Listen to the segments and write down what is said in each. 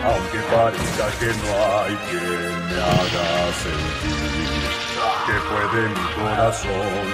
aunque parezca que no hay quien me haga sentir que puede mi corazón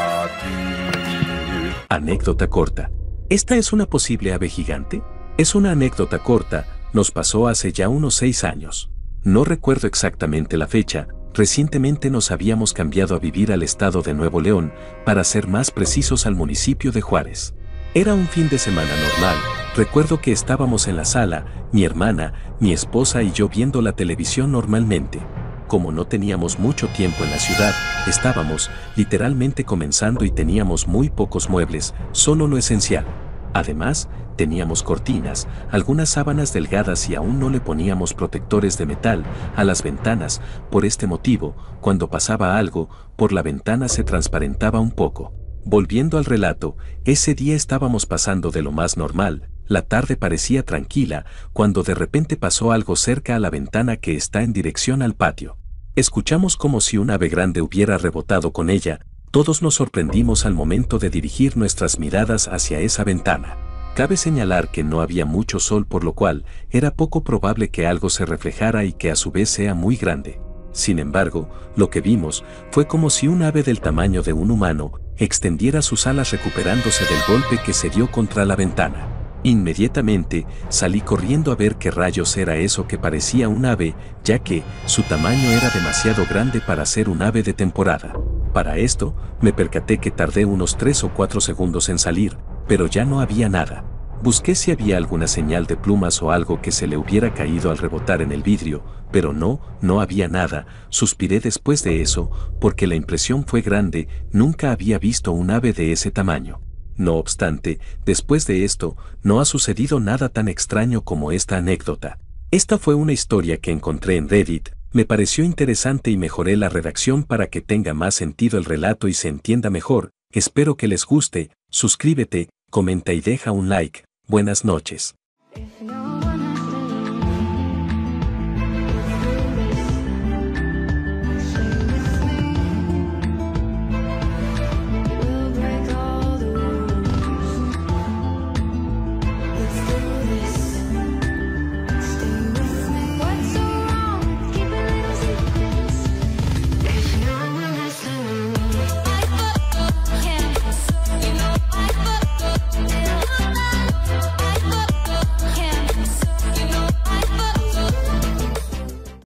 latir. Anécdota corta. ¿Esta es una posible ave gigante? Es una anécdota corta, nos pasó hace ya unos 6 años. No recuerdo exactamente la fecha, recientemente nos habíamos cambiado a vivir al estado de Nuevo León, para ser más precisos al municipio de Juárez. Era un fin de semana normal, recuerdo que estábamos en la sala, mi hermana, mi esposa y yo viendo la televisión normalmente. Como no teníamos mucho tiempo en la ciudad, estábamos literalmente comenzando y teníamos muy pocos muebles, solo lo esencial. Además, teníamos cortinas, algunas sábanas delgadas y aún no le poníamos protectores de metal a las ventanas. Por este motivo, cuando pasaba algo, por la ventana se transparentaba un poco. Volviendo al relato, ese día estábamos pasando de lo más normal, la tarde parecía tranquila, cuando de repente pasó algo cerca a la ventana que está en dirección al patio. Escuchamos como si un ave grande hubiera rebotado con ella. Todos nos sorprendimos al momento de dirigir nuestras miradas hacia esa ventana. Cabe señalar que no había mucho sol, por lo cual era poco probable que algo se reflejara y que a su vez sea muy grande. Sin embargo, lo que vimos fue como si un ave del tamaño de un humano extendiera sus alas recuperándose del golpe que se dio contra la ventana. Inmediatamente salí corriendo a ver qué rayos era eso que parecía un ave, ya que su tamaño era demasiado grande para ser un ave de temporada. Para esto, me percaté que tardé unos 3 o 4 segundos en salir, pero ya no había nada. Busqué si había alguna señal de plumas o algo que se le hubiera caído al rebotar en el vidrio, pero no había nada. Suspiré después de eso, porque la impresión fue grande, nunca había visto un ave de ese tamaño. No obstante, después de esto, no ha sucedido nada tan extraño como esta anécdota. Esta fue una historia que encontré en Reddit, me pareció interesante y mejoré la redacción para que tenga más sentido el relato y se entienda mejor. Espero que les guste, suscríbete, comenta y deja un like. Buenas noches.